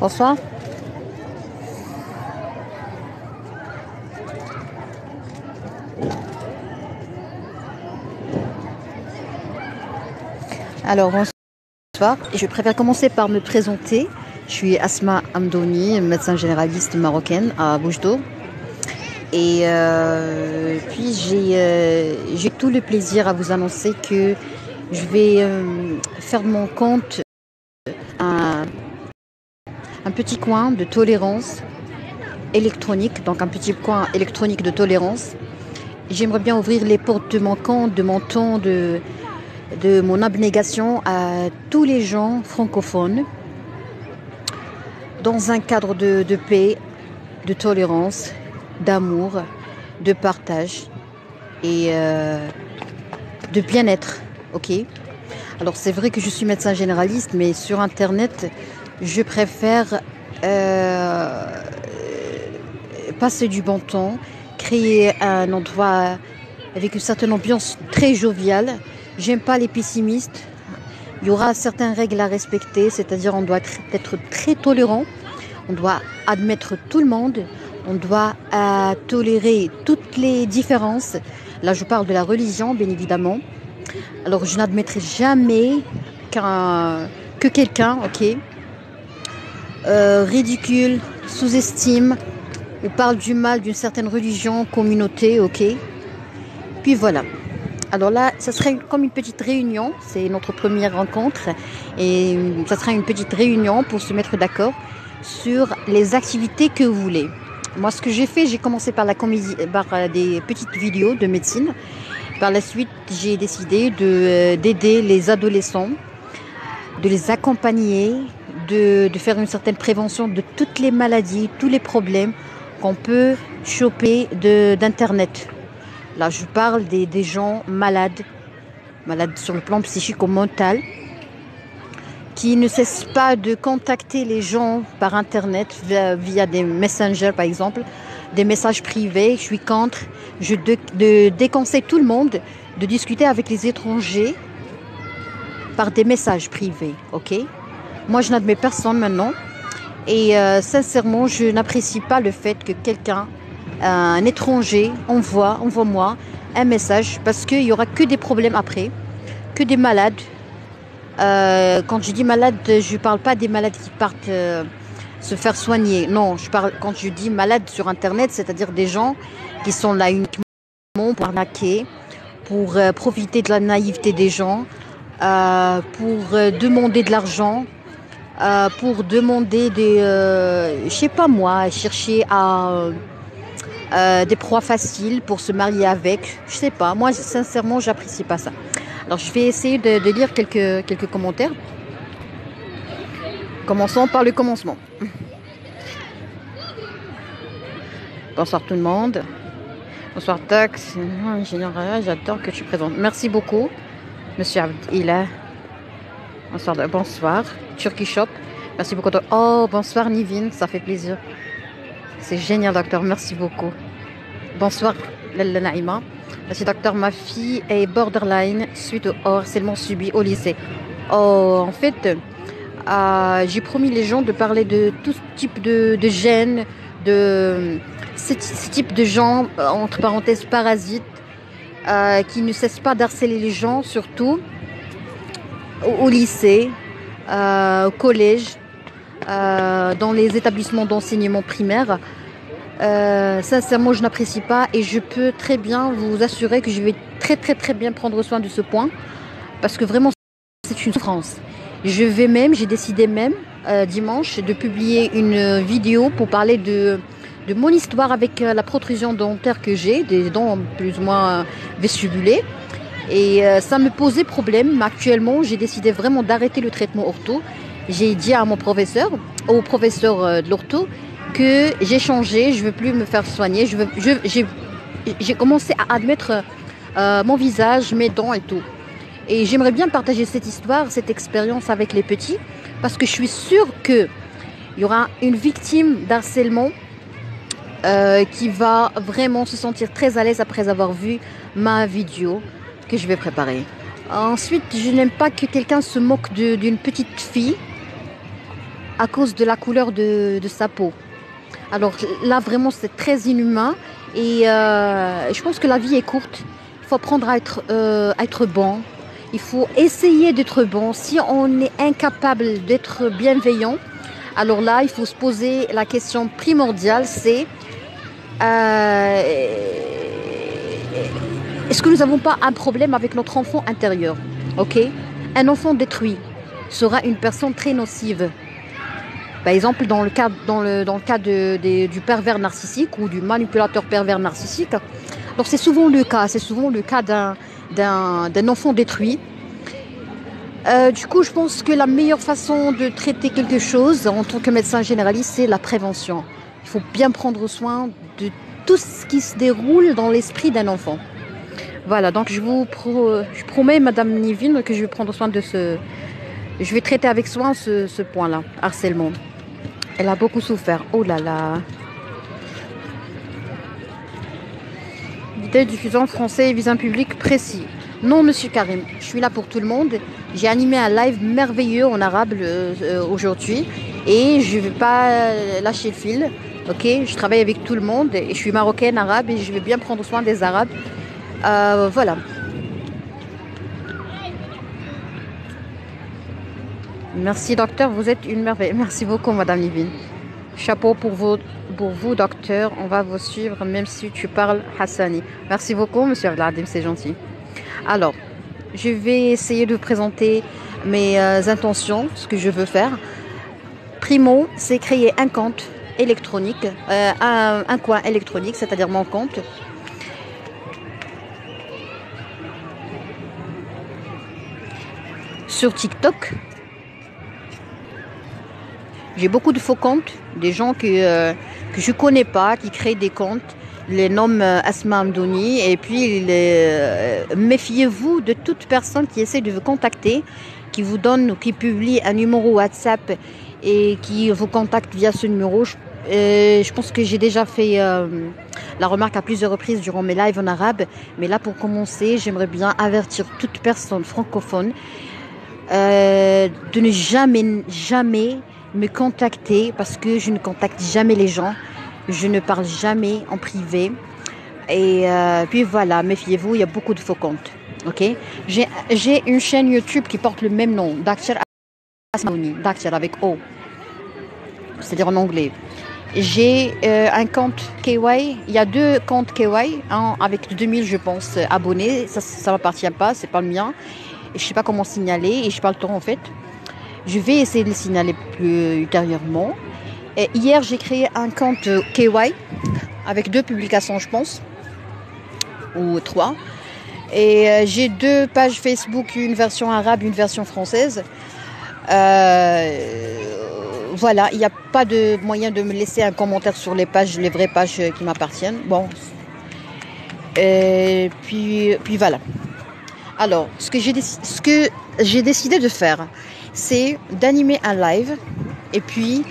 Bonsoir. Alors, bonsoir. Je préfère commencer par me présenter. Je suis Asma Amdouni, médecin généraliste marocaine à Boujdo. Et puis, j'ai tout le plaisir à vous annoncer que je vais faire de mon compte un petit coin de tolérance électronique, donc un petit coin électronique de tolérance. J'aimerais bien ouvrir les portes de mon compte, de mon temps, de mon abnégation à tous les gens francophones dans un cadre de paix, de tolérance, d'amour, de partage et de bien-être. Ok. Alors c'est vrai que je suis médecin généraliste, mais sur Internet, je préfère passer du bon temps, créer un endroit avec une certaine ambiance très joviale. J'aime pas les pessimistes. Il y aura certaines règles à respecter, c'est-à-dire on doit être très tolérant, on doit admettre tout le monde, on doit tolérer toutes les différences. Là, je parle de la religion, bien évidemment. Alors, je n'admettrai jamais que quelqu'un, ok, ridicule, sous-estime ou parle du mal d'une certaine religion, communauté, ok. Puis voilà. Alors là, ça serait comme une petite réunion, c'est notre première rencontre, et ça sera une petite réunion pour se mettre d'accord sur les activités que vous voulez. Moi, ce que j'ai fait, j'ai commencé par des petites vidéos de médecine. Par la suite, j'ai décidé d'aider les adolescents, de les accompagner, de faire une certaine prévention de toutes les maladies, tous les problèmes qu'on peut choper d'Internet. Là, je parle des gens malades sur le plan psychique ou mental, qui ne cessent pas de contacter les gens par Internet via des messengers, par exemple, des messages privés. Je suis contre. Je déconseille tout le monde de discuter avec les étrangers par des messages privés, ok? Moi, je n'admets personne maintenant. Et sincèrement, je n'apprécie pas le fait que quelqu'un, un étranger, envoie-moi un message, parce qu'il n'y aura que des problèmes après, que des malades. Quand je dis malade, je ne parle pas des malades qui partent se faire soigner. Non, quand je dis malade sur Internet, c'est-à-dire des gens qui sont là uniquement pour arnaquer, pour profiter de la naïveté des gens, pour demander de l'argent, pour demander je sais pas moi, chercher des proies faciles pour se marier avec. Je sais pas. Moi, sincèrement, j'apprécie pas ça. Alors, je vais essayer de lire quelques commentaires. Commençons par le commencement. Bonsoir tout le monde. Bonsoir Tax. J'adore que tu présentes. Merci beaucoup, Monsieur Abdillah. Bonsoir. Turkey Shop. Merci beaucoup. Oh, bonsoir Nivine. Ça fait plaisir. C'est génial, docteur. Merci beaucoup. Bonsoir, Lalla Naïma. Merci, docteur. Ma fille est borderline suite au harcèlement subi au lycée. Oh, en fait, j'ai promis les gens de parler de tout type de gènes, de ce type de gens, entre parenthèses, parasites, qui ne cessent pas d'harceler les gens, surtout au lycée, au collège, dans les établissements d'enseignement primaire. Sincèrement, je n'apprécie pas, et je peux très bien vous assurer que je vais très bien prendre soin de ce point, parce que vraiment c'est une souffrance. J'ai décidé même dimanche de publier une vidéo pour parler de mon histoire avec la protrusion dentaire que j'ai, des dents plus ou moins vestibulées, et ça me posait problème. Mais actuellement, j'ai décidé vraiment d'arrêter le traitement ortho. J'ai dit à au professeur de l'ortho, que j'ai changé, je ne veux plus me faire soigner. J'ai commencé à admettre mon visage, mes dents et tout. Et j'aimerais bien partager cette histoire, cette expérience avec les petits, parce que je suis sûre qu'il y aura une victime d'harcèlement qui va vraiment se sentir très à l'aise après avoir vu ma vidéo que je vais préparer. Ensuite, je n'aime pas que quelqu'un se moque d'une petite fille à cause de la couleur de sa peau. Alors là, vraiment, c'est très inhumain. Et je pense que la vie est courte. Il faut apprendre à être bon. Il faut essayer d'être bon. Si on est incapable d'être bienveillant, alors là, il faut se poser la question primordiale, c'est euh, est-ce que nous n'avons pas un problème avec notre enfant intérieur? Ok? Un enfant détruit sera une personne très nocive. Par exemple, dans le cas, du pervers narcissique ou du manipulateur pervers narcissique, alors c'est souvent le cas d'un enfant détruit. Du coup, je pense que la meilleure façon de traiter quelque chose en tant que médecin généraliste, c'est la prévention. Il faut bien prendre soin de tout ce qui se déroule dans l'esprit d'un enfant. Voilà, donc je promets, Madame Nivine, que je vais prendre soin de je vais traiter avec soin ce point-là, harcèlement. Elle a beaucoup souffert. Oh là là. Vidéo diffusion français et vise un public précis. Non, monsieur Karim, je suis là pour tout le monde. J'ai animé un live merveilleux en arabe aujourd'hui et je ne vais pas lâcher le fil. Ok, je travaille avec tout le monde et je suis marocaine arabe et je vais bien prendre soin des arabes. Voilà. Merci docteur, vous êtes une merveille. Merci beaucoup Madame Nivine. Chapeau pour vous docteur, on va vous suivre même si tu parles Hassani. Merci beaucoup monsieur Vladim, c'est gentil. Alors, je vais essayer de présenter mes intentions, ce que je veux faire. Primo, c'est créer un compte électronique, un coin électronique, c'est-à-dire mon compte. Sur TikTok, j'ai beaucoup de faux comptes, des gens que je ne connais pas, qui créent des comptes, les nomment Asma Amdouni, et puis méfiez-vous de toute personne qui essaie de vous contacter, qui vous donne ou qui publie un numéro WhatsApp et qui vous contacte via ce numéro. Je pense que j'ai déjà fait la remarque à plusieurs reprises durant mes lives en arabe, mais là pour commencer, j'aimerais bien avertir toute personne francophone de ne jamais me contacter parce que je ne contacte jamais les gens, je ne parle jamais en privé et puis voilà, méfiez-vous, il y a beaucoup de faux comptes. Ok, j'ai une chaîne YouTube qui porte le même nom, Dr Asmaouni, Dr avec O, c'est-à-dire en anglais. J'ai un compte KY, il y a 2 comptes KY, un avec 2000 je pense abonnés, ça m'appartient pas, c'est pas le mien. Et je sais pas comment signaler et je n'ai pas le temps en fait. Je vais essayer de le signaler plus ultérieurement. Et hier, j'ai créé un compte KY avec 2 publications, je pense, ou 3. Et j'ai 2 pages Facebook, une version arabe, une version française. Voilà, il n'y a pas de moyen de me laisser un commentaire sur les pages, les vraies pages qui m'appartiennent. Bon. Et puis voilà. Alors, ce que j'ai décidé de faire, c'est d'animer un live et puis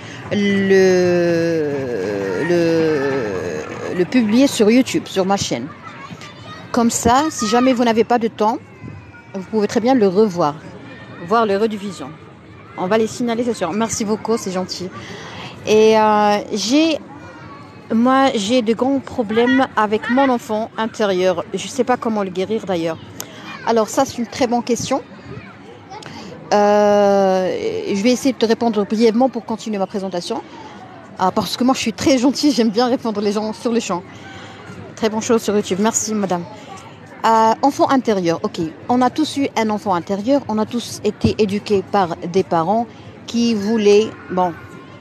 le publier sur YouTube, sur ma chaîne. Comme ça, si jamais vous n'avez pas de temps, vous pouvez très bien le revoir, voir les rediffusions. On va les signaler, c'est sûr. Merci beaucoup, c'est gentil. Et j'ai de grands problèmes avec mon enfant intérieur. Je ne sais pas comment le guérir d'ailleurs. Alors ça, c'est une très bonne question. Je vais essayer de te répondre brièvement pour continuer ma présentation. Parce que moi, je suis très gentille, j'aime bien répondre les gens sur le champ. Très bonne chose sur YouTube. Merci, madame. Enfant intérieur, ok. On a tous eu un enfant intérieur. On a tous été éduqués par des parents qui voulaient... Bon,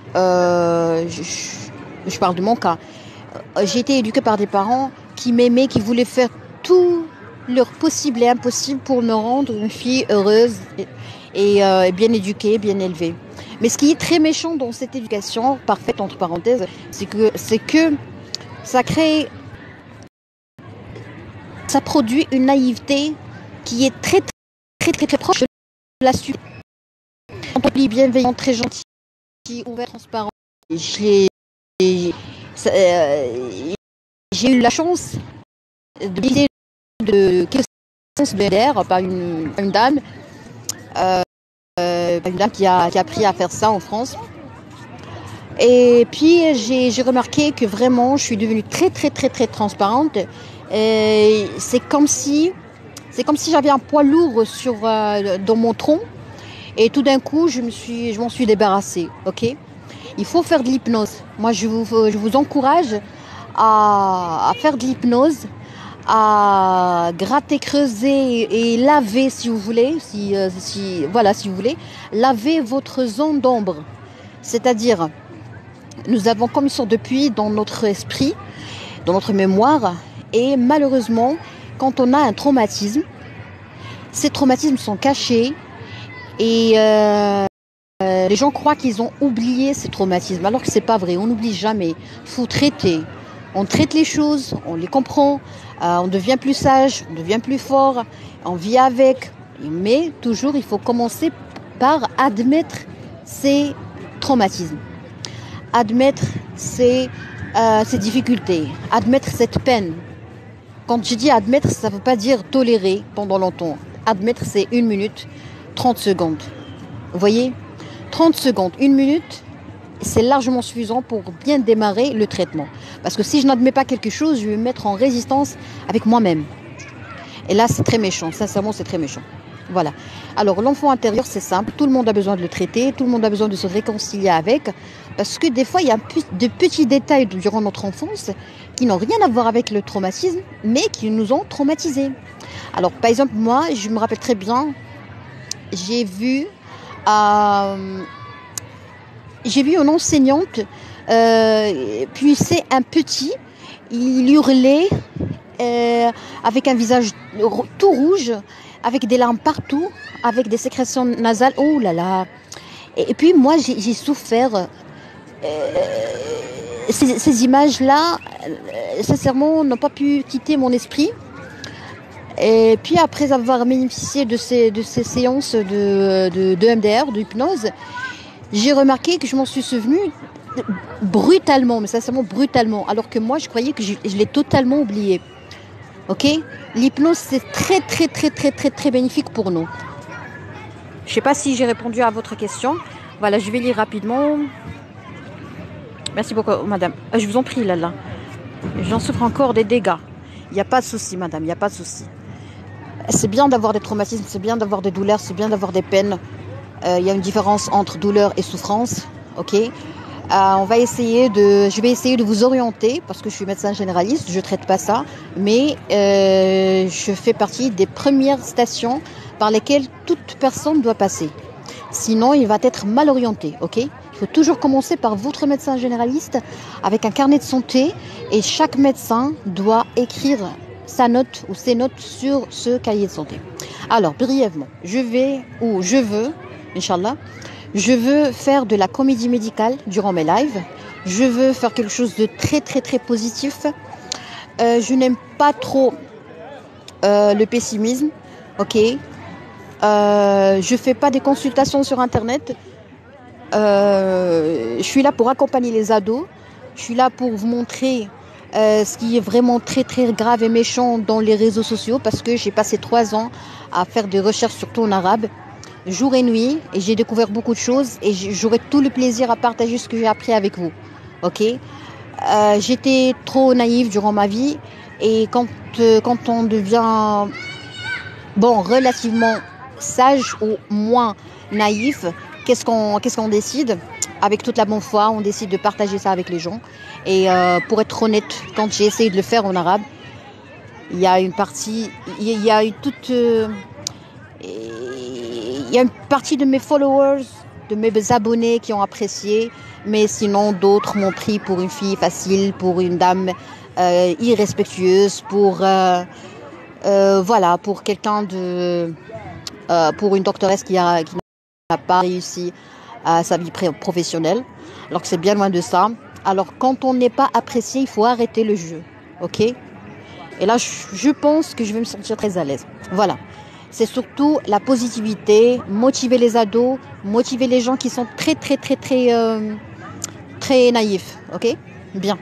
je parle de mon cas. J'ai été éduquée par des parents qui m'aimaient, qui voulaient faire tout leur possible et impossible pour me rendre une fille heureuse et bien éduquée, bien élevée. Mais ce qui est très méchant dans cette éducation, parfaite entre parenthèses, c'est que ça produit une naïveté qui est très proche de la suite. Bienveillant, très gentil, ouvert, transparent. J'ai eu la chance de visiter de l'air par une dame qui a appris à faire ça en France. Et puis, j'ai remarqué que vraiment, je suis devenue très, très, très, très transparente. Et c'est comme si j'avais un poids lourd dans mon tronc. Et tout d'un coup, je m'en suis débarrassée. Ok? Il faut faire de l'hypnose. Moi, je vous encourage à faire de l'hypnose, à gratter, creuser et laver si vous voulez, voilà, si vous voulez, laver votre zone d'ombre. C'est-à-dire, nous avons comme une sorte de puits dans notre esprit, dans notre mémoire, et malheureusement, quand on a un traumatisme, ces traumatismes sont cachés et les gens croient qu'ils ont oublié ces traumatismes, alors que c'est pas vrai. On n'oublie jamais. Faut traiter. On traite les choses, on les comprend, on devient plus sage, on devient plus fort, on vit avec. Mais toujours, il faut commencer par admettre ces traumatismes, admettre ces difficultés, admettre cette peine. Quand je dis admettre, ça ne veut pas dire tolérer pendant longtemps. Admettre, c'est 1 minute, 30 secondes. Vous voyez, 30 secondes, 1 minute, c'est largement suffisant pour bien démarrer le traitement. Parce que si je n'admets pas quelque chose, je vais me mettre en résistance avec moi-même. Et là, c'est très méchant. Sincèrement, c'est très méchant. Voilà. Alors, l'enfant intérieur, c'est simple. Tout le monde a besoin de le traiter. Tout le monde a besoin de se réconcilier avec. Parce que des fois, il y a de petits détails durant notre enfance qui n'ont rien à voir avec le traumatisme, mais qui nous ont traumatisés. Alors, par exemple, moi, je me rappelle très bien, j'ai vu une enseignante, puis c'est un petit, il hurlait avec un visage tout rouge, avec des larmes partout, avec des sécrétions nasales. Oh là là! Et puis moi, j'ai souffert. Ces images-là, sincèrement, n'ont pas pu quitter mon esprit. Et puis après avoir bénéficié de ces séances de MDR, d'hypnose, j'ai remarqué que je m'en suis souvenue brutalement, mais sincèrement brutalement, alors que moi je croyais que je l'ai totalement oublié. Ok? L'hypnose, c'est très très très très très très bénéfique pour nous. Je ne sais pas si j'ai répondu à votre question. Voilà, je vais lire rapidement. Merci beaucoup, madame. Je vous en prie, là. J'en souffre encore des dégâts. Il n'y a pas de souci, madame, il n'y a pas de souci. C'est bien d'avoir des traumatismes, c'est bien d'avoir des douleurs, c'est bien d'avoir des peines. Il y a une différence entre douleur et souffrance. Ok? Je vais essayer de vous orienter parce que je suis médecin généraliste, je ne traite pas ça, mais je fais partie des premières stations par lesquelles toute personne doit passer. Sinon, il va être mal orienté, ok? Il faut toujours commencer par votre médecin généraliste avec un carnet de santé et chaque médecin doit écrire sa note ou ses notes sur ce cahier de santé. Alors, brièvement, je veux, Inch'Allah, je veux faire de la comédie médicale durant mes lives. Je veux faire quelque chose de très très très positif. Je n'aime pas trop le pessimisme, ok? Je fais pas des consultations sur internet. Je suis là pour accompagner les ados. Je suis là pour vous montrer ce qui est vraiment très très grave et méchant dans les réseaux sociaux parce que j'ai passé 3 ans à faire des recherches surtout en arabe, jour et nuit, et j'ai découvert beaucoup de choses et j'aurai tout le plaisir à partager ce que j'ai appris avec vous. Ok? J'étais trop naïve durant ma vie et quand on devient relativement sage ou moins naïf, qu'est-ce qu'on décide? Avec toute la bonne foi, on décide de partager ça avec les gens. Et pour être honnête, quand j'ai essayé de le faire en arabe, il y a une partie de mes followers, de mes abonnés qui ont apprécié, mais sinon d'autres m'ont pris pour une fille facile, pour une dame irrespectueuse, pour quelqu'un pour une doctoresse qui n'a pas réussi à sa vie professionnelle, alors que c'est bien loin de ça. Alors quand on n'est pas apprécié, il faut arrêter le jeu, ok? Et là, je pense que je vais me sentir très à l'aise. Voilà. C'est surtout la positivité, motiver les ados, motiver les gens qui sont très, très, très, très, très naïfs. Ok? Bien.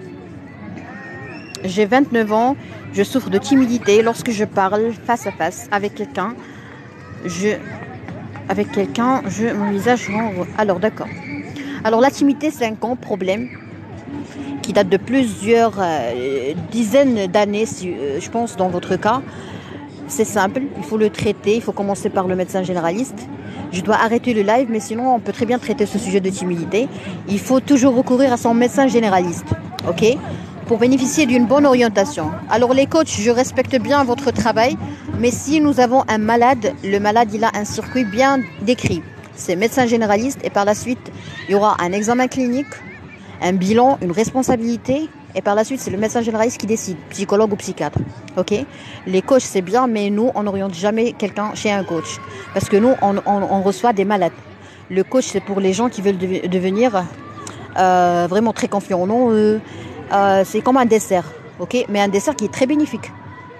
J'ai 29 ans. Je souffre de timidité lorsque je parle face à face avec quelqu'un. Mon visage rend... Alors, d'accord. Alors la timidité, c'est un grand problème qui date de plusieurs dizaines d'années, je pense, dans votre cas. C'est simple, il faut le traiter, il faut commencer par le médecin généraliste. Je dois arrêter le live, mais sinon on peut très bien traiter ce sujet de timidité. Il faut toujours recourir à son médecin généraliste, ok, pour bénéficier d'une bonne orientation. Alors les coachs, je respecte bien votre travail, mais si nous avons un malade, le malade il a un circuit bien décrit. C'est médecin généraliste et par la suite, il y aura un examen clinique, un bilan, une responsabilité. Et par la suite, c'est le médecin généraliste qui décide, psychologue ou psychiatre. Ok? Les coachs, c'est bien, mais nous, on n'oriente jamais quelqu'un chez un coach. Parce que nous, on reçoit des malades. Le coach, c'est pour les gens qui veulent devenir vraiment très confiants en eux. C'est comme un dessert. Ok? Mais un dessert qui est très bénéfique.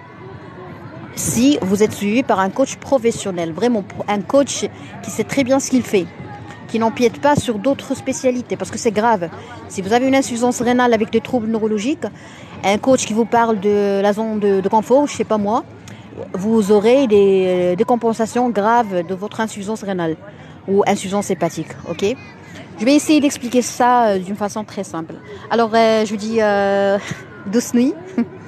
Si vous êtes suivi par un coach professionnel, vraiment un coach qui sait très bien ce qu'il fait, qui n'empiète pas sur d'autres spécialités, parce que c'est grave. Si vous avez une insuffisance rénale avec des troubles neurologiques, un coach qui vous parle de la zone de confort, je sais pas moi, vous aurez des compensations graves de votre insuffisance rénale ou insuffisance hépatique, ok? Je vais essayer d'expliquer ça d'une façon très simple. Alors, je vous dis douce nuit.